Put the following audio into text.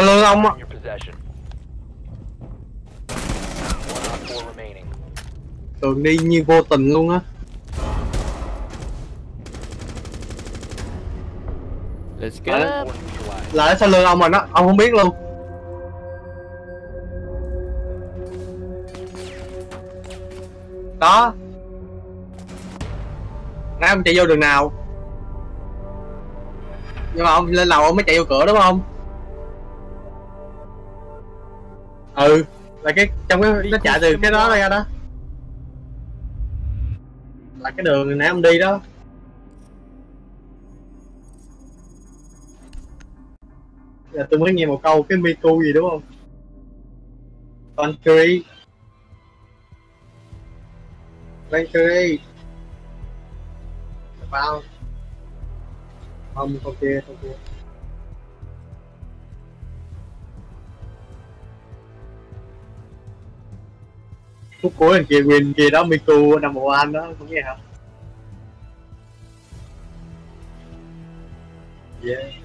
Lương ông á. In your possession. One op 4 remaining. Tường đi như vô tình luôn á. Let's get up. Four neutralized. Là ở sau lưng ông rồi đó, ông không biết luôn. Đó. Nãy ông chạy vô đường nào? Nhưng mà ông lên lầu ông mới chạy vô cửa đúng không? Ừ, là cái trong cái nó chạy từ cái đó ra đó. Là cái đường nãy ông đi đó. Giờ tôi mới nghe một câu cái Miku gì đúng không? Valkyrie. Valkyrie. Bao. Không, con kia, con kia. Phút cuối thằng kia win kia đó, Miku number one đó, không nghe hả? Yeah.